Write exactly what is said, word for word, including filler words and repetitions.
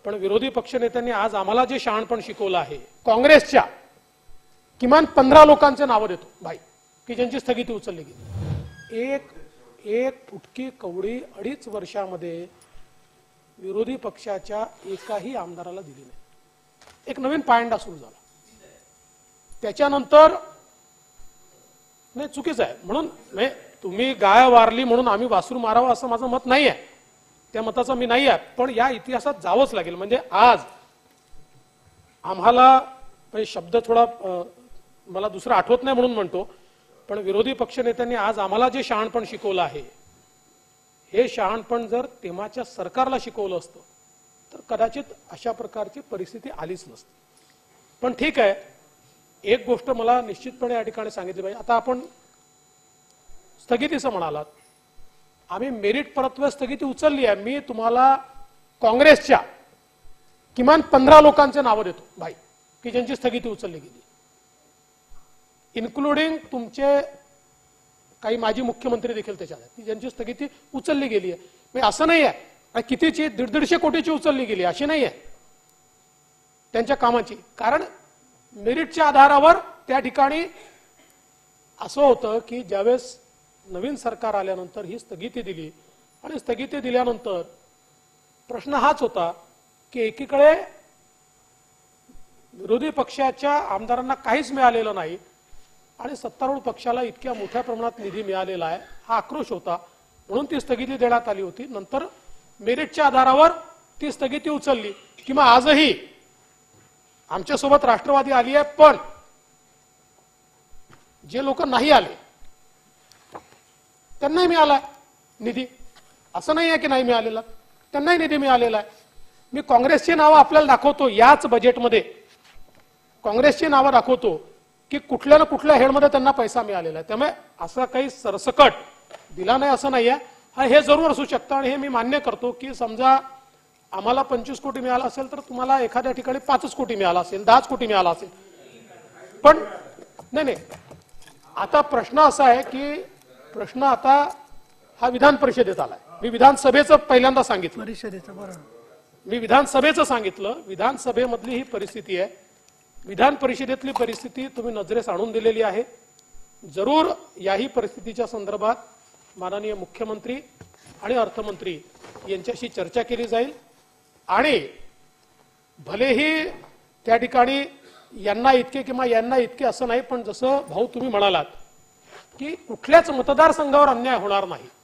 पण विरोधी पक्षनेत्यांनी आज आम्हाला जे शहाणपण शिकवलं आहे, काँग्रेसच्या किमान पंधरा लोकांचे नावं देतो भाई की ज्यांची स्थगिती उचलली गेली. एक एक फुटकी कवडी अडीच वर्षामध्ये विरोधी पक्षाच्या एकाही आमदाराला दिली नाही. एक नवीन पायंडा सुरू झाला. त्याच्यानंतर नाही, चुकीचं आहे म्हणून तुम्ही गाय वारली म्हणून आम्ही वासरू मारावं असं माझं मत नाही आहे. त्या मताचा मी नाही आहे. पण या इतिहासात जावंच लागेल. म्हणजे आज आम्हाला शब्द थोडा मला दुसरा आठवत नाही म्हणून म्हणतो, पण विरोधी पक्षनेत्यांनी आज आम्हाला जे शहाणपण शिकवलं आहे, हे शहाणपण जर तेव्हाच्या सरकारला शिकवलं असतं तर कदाचित अशा प्रकारची परिस्थिती आलीच नसती. पण ठीक आहे, एक गोष्ट मला निश्चितपणे या ठिकाणी सांगितली पाहिजे. आता आपण स्थगितीचं म्हणालात, आम्ही मेरिट परत्वे स्थगिती उचलली आहे. मी तुम्हाला काँग्रेसच्या किमान पंधरा लोकांचे नावं देतो भाई की ज्यांची स्थगिती उचलली गेली, इन्क्लुडिंग तुमचे काही माजी मुख्यमंत्री देखील त्याच्यात आहेत की ज्यांची स्थगिती उचलली गेली आहे. म्हणजे असं नाही आहे कितीची दीड दीडशे कोटीची उचलली गेली अशी नाही आहे त्यांच्या कामाची. कारण मेरिटच्या आधारावर त्या ठिकाणी असं होतं की ज्यावेळेस नवीन सरकार आल्यानंतर ही स्थगिती दिली आणि स्थगिती दिल्यानंतर प्रश्न हाच होता की एकीकडे विरोधी पक्षाच्या आमदारांना काहीच मिळालेलं नाही आणि सत्तारूढ पक्षाला इतक्या मोठ्या प्रमाणात निधी मिळालेला आहे, हा आक्रोश होता. म्हणून ती स्थगिती देण्यात आली होती. नंतर मेरिटच्या आधारावर ती स्थगिती उचलली. किंवा आजही आमच्यासोबत राष्ट्रवादी आली आहे, पण जे लोक नाही आले त्यांनाही मिळाला निधी. असं नाही आहे की नाही मिळालेला, त्यांनाही निधी मिळालेला आहे. मी काँग्रेसची नावं आपल्याला दाखवतो, याच बजेटमध्ये काँग्रेसची नावं दाखवतो की कुठल्या ना कुठल्या हेडमध्ये त्यांना पैसा मिळालेला आहे. त्यामुळे असं काही सरसकट दिला नाही असं नाही आहे. हा हे जरूर असू शकतं आणि हे मी मान्य करतो की समजा आम्हाला पंचवीस कोटी मिळाला असेल तर तुम्हाला एखाद्या ठिकाणी पाचच कोटी मिळाला असेल, दहाच कोटी मिळाला असेल. पण नाही नाही आता प्रश्न असा आहे की प्रश्न आता हा विधान परिषदेत आलाय. मी विधानसभेचं पहिल्यांदा सांगितलं, परिषदेचं बरोबर मी विधानसभेचं सांगितलं. विधानसभेमधली ही परिस्थिती आहे. विधान परिषदेतली परिस्थिती तुम्ही नजरेस आणून दिलेली आहे. जरूर याही परिस्थितीच्या संदर्भात माननीय मुख्यमंत्री आणि अर्थमंत्री यांच्याशी चर्चा केली जाईल आणि भलेही त्या ठिकाणी यांना इतके किंवा यांना इतके असं नाही, पण जसं भाऊ तुम्ही म्हणालात की कुठल्याच मतदारसंघावर अन्याय होणार नाही